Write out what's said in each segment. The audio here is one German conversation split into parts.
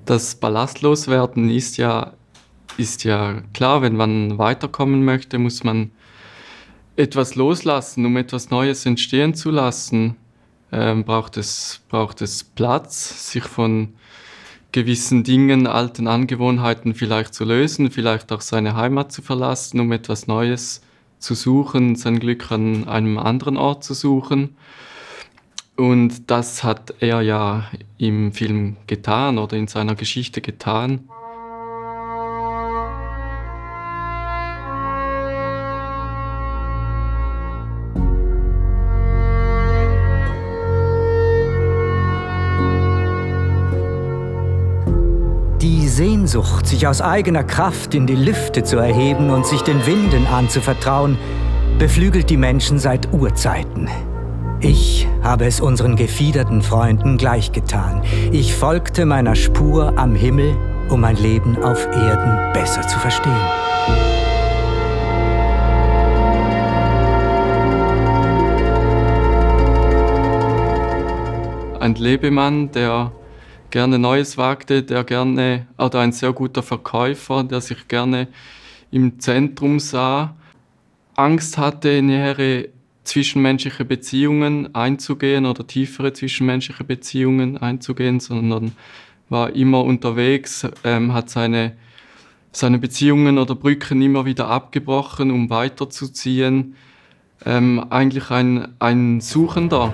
Das Ballastloswerden ist ja klar, wenn man weiterkommen möchte, muss man etwas loslassen, um etwas Neues entstehen zu lassen. Braucht es Platz, sich von gewissen Dingen, alten Angewohnheiten vielleicht zu lösen, vielleicht auch seine Heimat zu verlassen, um etwas Neues zu suchen, sein Glück an einem anderen Ort zu suchen. Und das hat er ja im Film getan oder in seiner Geschichte getan. Die Sehnsucht, sich aus eigener Kraft in die Lüfte zu erheben und sich den Winden anzuvertrauen, beflügelt die Menschen seit Urzeiten. Ich habe es unseren gefiederten Freunden gleichgetan. Ich folgte meiner Spur am Himmel, um mein Leben auf Erden besser zu verstehen. Ein Lebemann, der gerne Neues wagte, oder ein sehr guter Verkäufer, der sich gerne im Zentrum sah, Angst hatte, nähere zwischenmenschliche Beziehungen einzugehen oder tiefere zwischenmenschliche Beziehungen einzugehen, sondern war immer unterwegs, hat seine Beziehungen oder Brücken immer wieder abgebrochen, um weiterzuziehen. Eigentlich ein Suchender.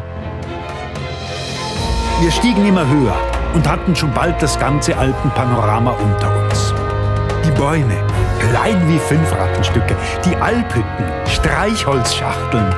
Wir stiegen immer höher und hatten schon bald das ganze Alpenpanorama unter uns. Die Bäume, klein wie 5 Rattenstücke, die Alphütten, Streichholzschachteln.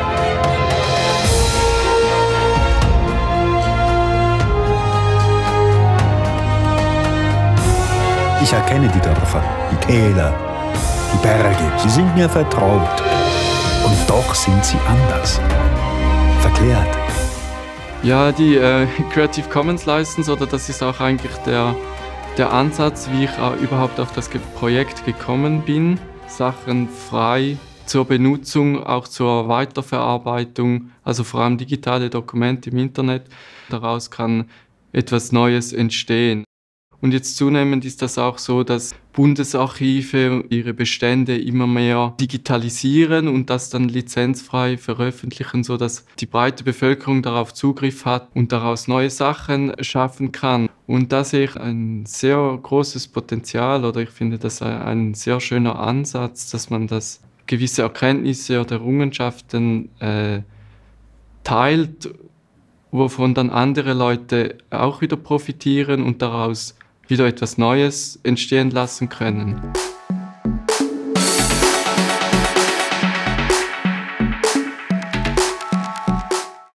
Ich erkenne die Dörfer, die Täler, die Berge. Sie sind mir vertraut. Und doch sind sie anders. Verklärt. Ja, die Creative Commons License, oder das ist auch eigentlich der Ansatz, wie ich überhaupt auf das Projekt gekommen bin. Sachen frei zur Benutzung, auch zur Weiterverarbeitung, also vor allem digitale Dokumente im Internet. Daraus kann etwas Neues entstehen. Und jetzt zunehmend ist das auch so, dass Bundesarchive ihre Bestände immer mehr digitalisieren und das dann lizenzfrei veröffentlichen, sodass die breite Bevölkerung darauf Zugriff hat und daraus neue Sachen schaffen kann. Und da sehe ich ein sehr großes Potenzial, oder ich finde das ein sehr schöner Ansatz, dass man das gewisse Erkenntnisse oder Errungenschaften teilt, wovon dann andere Leute auch wieder profitieren und daraus wieder etwas Neues entstehen lassen können.